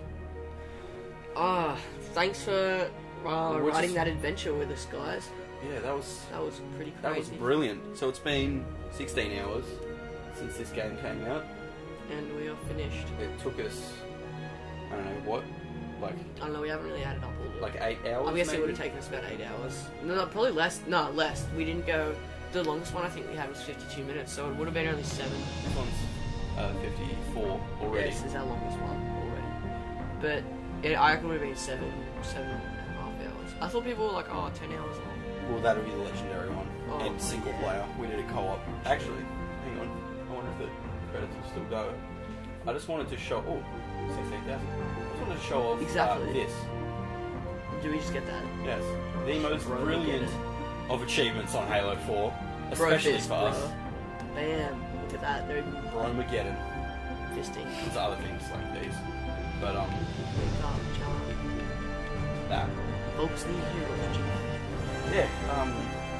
S1: Ah, thanks for uh,
S2: We're
S1: writing
S2: just-
S1: that adventure with us, guys.
S2: Yeah, that was
S1: That was pretty crazy.
S2: that was brilliant. So it's been sixteen hours since this game came out.
S1: And we are finished.
S2: It took us, I don't know what, like
S1: I don't know, we haven't really added up all the...
S2: like eight hours.
S1: I guess
S2: maybe?
S1: it would have taken us about eight hours. No, no, probably less. No, less. We didn't go... The longest one I think we had was fifty-two minutes, so it would have been only seven.
S2: This one's uh, fifty-four already.
S1: Yeah, this is our longest one already. But it, I reckon it would have been seven, seven and a half hours. I thought people were like, oh, ten hours long.
S2: Well, that'll be the legendary one.
S1: Oh,
S2: and single
S1: yeah.
S2: player. We did a co-op. Actually, hang on. I wonder if the credits will still go. I just wanted to show... Oh, sixteen thousand. I just wanted to show off
S1: Exactly.
S2: uh, this.
S1: Do we just get that?
S2: Yes. The most
S1: Bro,
S2: brilliant
S1: get
S2: of achievements on Halo four.
S1: Bro
S2: Especially
S1: fist,
S2: for us.
S1: bro. Bam. Look at that. They're even
S2: Bromageddon.
S1: fisting.
S2: There's other things like these. But, um,
S1: Wake up, John.
S2: that.
S1: Folks need heroes, Jim.
S2: Yeah, um...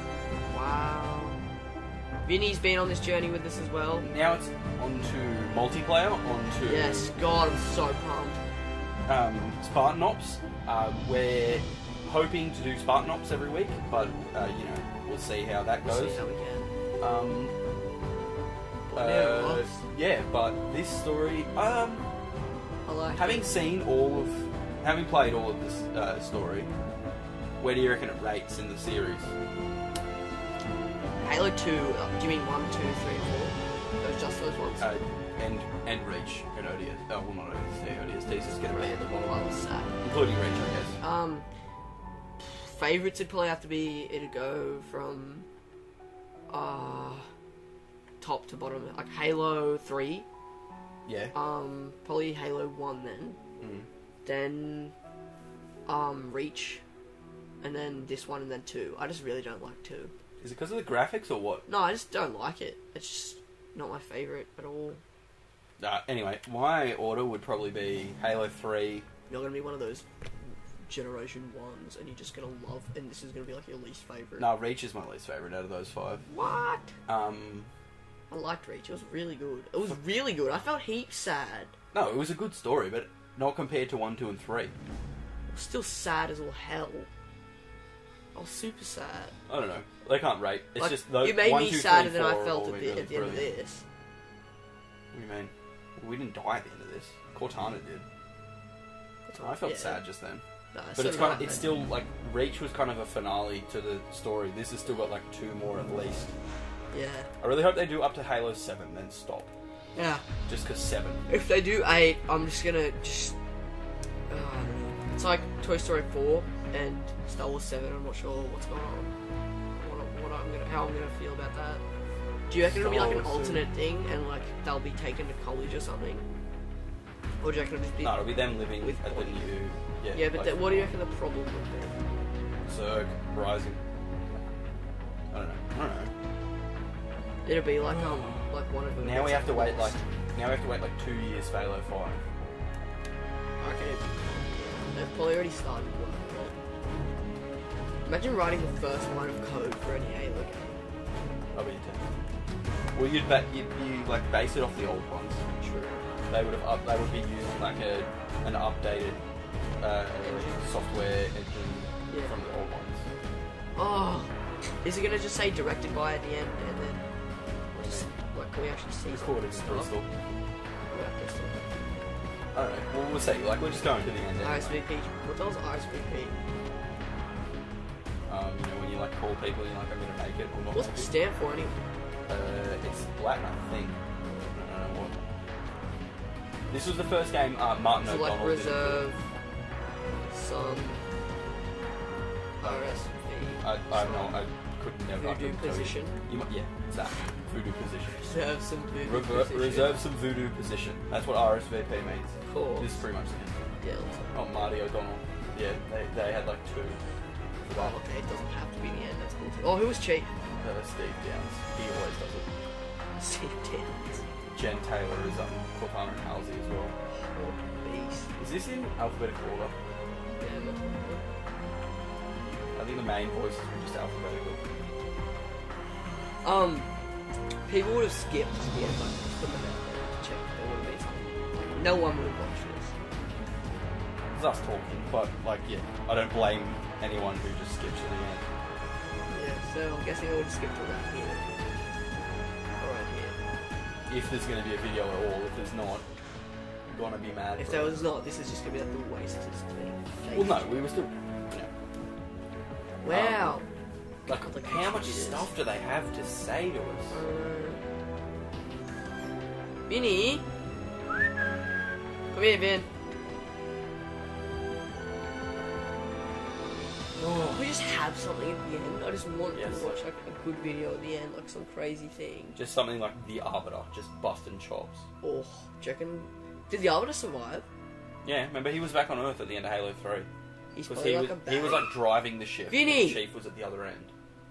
S1: Wow. Vinny's been on this journey with us as well.
S2: now it's onto multiplayer, onto
S1: Yes, God, I'm so pumped.
S2: um, Spartan Ops. Uh, we're hoping to do Spartan Ops every week, but uh, you know, we'll see how that
S1: We'll
S2: goes.
S1: see how we can.
S2: Um,
S1: But yeah,
S2: uh,
S1: lots.
S2: yeah, but this story, um,
S1: I like
S2: having
S1: it.
S2: seen all of, having played all of this uh, story, where do you reckon it rates in the series?
S1: Halo two, uh, do you mean one, two, three, and four? Those just those ones?
S2: Uh, and and Reach and O D S. Oh, well, not O D S T. O D S T's just get a bit at the bottom,
S1: Well, sad.
S2: including Reach, I guess.
S1: Um, favorites would probably have to be, it'd go from uh, top to bottom, like Halo three,
S2: Yeah.
S1: um, probably Halo one then,
S2: Mm.
S1: then um, Reach, and then this one, and then two. I just really don't like two.
S2: Is it because of the graphics or what?
S1: No, I just don't like it. It's just not my favourite at all.
S2: Uh, anyway, my order would probably be Halo three.
S1: You're going to be one of those Generation ones, and you're just going to love, and this is going to be like your least favourite.
S2: No, Reach is my least favourite out of those five.
S1: What?
S2: Um,
S1: I liked Reach. It was really good. It was really good. I felt heaps sad.
S2: no, it was a good story, but not compared to one, two, and three.
S1: I was still sad as all hell. I was super sad.
S2: I don't know. They can't rate. It's
S1: Like,
S2: just those
S1: you made
S2: one,
S1: me
S2: two,
S1: sadder
S2: three,
S1: than I
S2: four
S1: felt
S2: all
S1: at
S2: be
S1: the,
S2: really
S1: at the end of
S2: brilliant.
S1: this.
S2: What do you mean? We didn't die at the end of this. Cortana did. I felt
S1: Yeah.
S2: sad just then.
S1: No,
S2: But
S1: so
S2: it's
S1: did
S2: kind
S1: I,
S2: of, it's
S1: mate.
S2: still like Reach was kind of a finale to the story. This has still got like two more at least.
S1: Yeah.
S2: I really hope they do up to Halo seven, then stop.
S1: Yeah.
S2: Just because seven.
S1: If they do eight, I'm just gonna just. Uh, I don't know. It's like Toy Story four and Star Wars seven. I'm not sure what's going on. What, what I'm gonna, how I'm gonna feel about that. Do you reckon it'll be like an
S2: Star Wars
S1: alternate thing, and like they'll be taken to college or something? Or do you reckon it'll just be?
S2: No, it'll be them living
S1: with
S2: at the
S1: Bonnie.
S2: new. Yeah,
S1: Yeah, but
S2: like
S1: then what do you reckon the problem would be?
S2: Zerg Rising. I don't know. I don't know.
S1: It'll be like um like one of them.
S2: Now we
S1: gets
S2: have to wait like
S1: lost.
S2: now we have to wait like two years for Halo Five.
S1: Okay. They've probably already started working on it. Imagine writing the first line of code for any Halo game.
S2: I'll be ten. Well, you'd bet you you like base it off the old ones.
S1: True.
S2: They would have up, they would be using like a an updated uh, software engine
S1: Yeah.
S2: from the old ones.
S1: Oh, is it gonna just say directed by at the end, and then
S2: What do you
S1: just
S2: mean?
S1: like can we actually see
S2: Recorded
S1: stuff?
S2: crystal.
S1: Yeah, crystal.
S2: I don't know. Well, we'll see. Like we're just going to the end.
S1: R S V
S2: Anyway.
S1: P. What the hell's R S V P?
S2: Um, you know when you like call people, you're like I'm gonna make it or not.
S1: What's it
S2: make it.
S1: stand for anyway?
S2: Uh, it's Latin, I think. I don't know what. This was the first game uh, Martin
S1: So like
S2: O'Donnell did.
S1: reserve some R S V.
S2: I, I don't know. I couldn't never. I
S1: Voodoo
S2: couldn't tell you.
S1: position.
S2: You might, yeah, it's that voodoo position.
S1: Reserve some voodoo
S2: Rever-
S1: position.
S2: reserve some voodoo position. That's what R S V P means.
S1: Cool.
S2: This is pretty much it.
S1: Yeah. Let's
S2: Oh, Marty O'Donnell. Yeah, they, they had like two. For that.
S1: Oh, okay. It doesn't have to be the end. That's cool too. Oh, who was Chief?
S2: Uh, Steve Downs. He always does it.
S1: Steve Downs.
S2: Jen Taylor is um, Cortana and Halsey as well.
S1: Oh, beast.
S2: Is this in alphabetical order?
S1: Yeah, that's cool.
S2: I think the main voices were just alphabetical.
S1: Um, people would have skipped to the end, like, just put them out there to check if there would have been something. Like, no one would have watched this.
S2: It's us talking, but like, yeah, I don't blame anyone who just skips to the end.
S1: Yeah, so I'm guessing I would have skipped to around here. Alright here.
S2: If there's going to be a video at all, if there's not, I'm gonna be mad.
S1: If
S2: for
S1: there
S2: it.
S1: was not, this is just gonna be like the wasted thing.
S2: Well, no, we were still. You know,
S1: Wow.
S2: Um, like,
S1: God, look
S2: how
S1: how
S2: much
S1: cute it is.
S2: stuff do they have to say to us?
S1: Uh, Vinny? Come here, Vin.
S2: Oh,
S1: Can we just have something at the end? I just want
S2: Yes.
S1: to watch like a good video at the end, like some crazy thing.
S2: just something like the Arbiter, just busting chops.
S1: Oh, do you reckon... Did the Arbiter survive?
S2: Yeah, remember he was back on Earth at the end of Halo three.
S1: He's
S2: Because
S1: probably
S2: he
S1: like
S2: was,
S1: a
S2: he was
S1: bad-
S2: like driving the ship.
S1: Vinny!
S2: And the Chief was at the other end.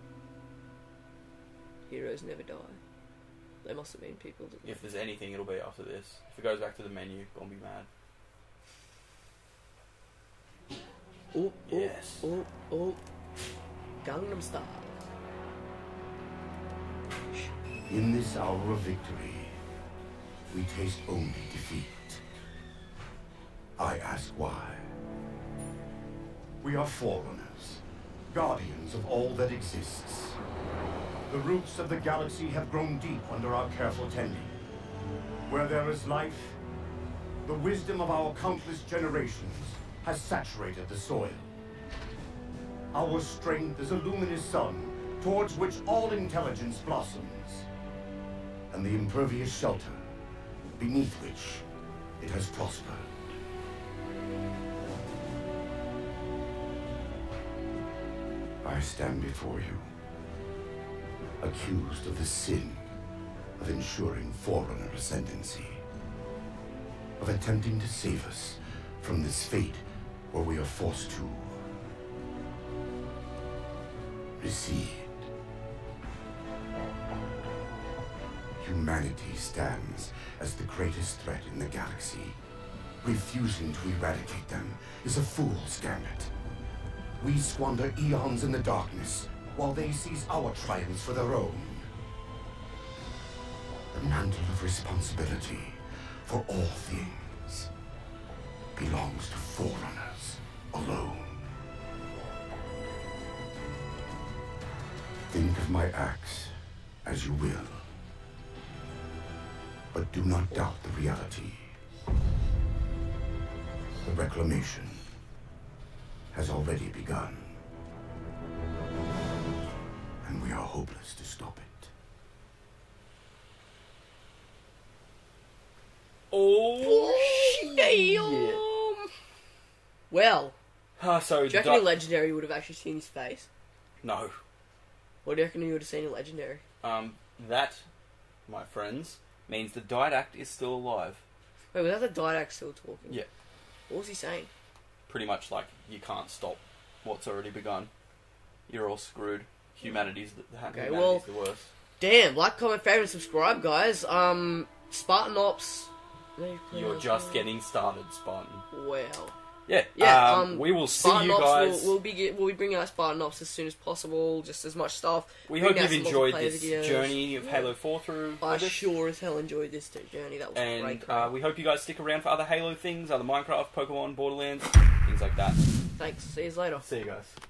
S1: Heroes never die. They must have been people that...
S2: If there's anything, it'll be after this. If it goes back to the menu, gonna be mad.
S1: Oh, oh,
S2: Yes.
S1: oh, oh. Gangnam Style.
S8: In this hour of victory, we taste only defeat. I ask why. We are forerunners, guardians of all that exists. The roots of the galaxy have grown deep under our careful tending. Where there is life, the wisdom of our countless generations has saturated the soil. Our strength is a luminous sun towards which all intelligence blossoms, and the impervious shelter beneath which it has prospered. I stand before you, accused of the sin of ensuring Forerunner ascendancy, of attempting to save us from this fate where we are forced to recede. Humanity stands as the greatest threat in the galaxy. Refusing to eradicate them is a fool's gambit. We squander eons in the darkness, while they seize our triumphs for their own. The mantle of responsibility for all things belongs to Forerunners alone. Think of my acts as you will, but do not doubt the reality. The reclamation has already begun, and we are hopeless to stop it.
S2: Oh,
S1: Damn. Well,
S2: Ah, so
S1: do you reckon
S2: di-
S1: in Legendary would have actually seen his face?
S2: no.
S1: What do you reckon he would have seen in Legendary?
S2: Um, that, my friends, means the Didact is still alive.
S1: Wait, was that the Didact still talking?
S2: Yeah.
S1: What was he saying?
S2: Pretty much like, you can't stop what's already begun. You're all screwed. Humanity's the,
S1: Okay,
S2: humanity's
S1: well-
S2: the worst.
S1: Damn, like, comment, favorite, subscribe, guys. Um, Spartan Ops.
S2: You're just getting started, Spartan.
S1: Well.
S2: Yeah,
S1: Yeah,
S2: um,
S1: um,
S2: we will see
S1: Spartan
S2: you
S1: Ops
S2: guys.
S1: Will, we'll be get, we'll be bringing out Spartan Ops as soon as possible. Just as much stuff.
S2: we
S1: Bring
S2: hope
S1: out
S2: you've
S1: some
S2: enjoyed
S1: multiplayer
S2: this
S1: videos.
S2: journey of Halo four through
S1: I
S2: with us.
S1: sure as hell enjoyed this journey. That was
S2: And
S1: great.
S2: uh, we hope you guys stick around for other Halo things, other Minecraft, Pokemon, Borderlands, things like that.
S1: Thanks. See you later.
S2: See you guys.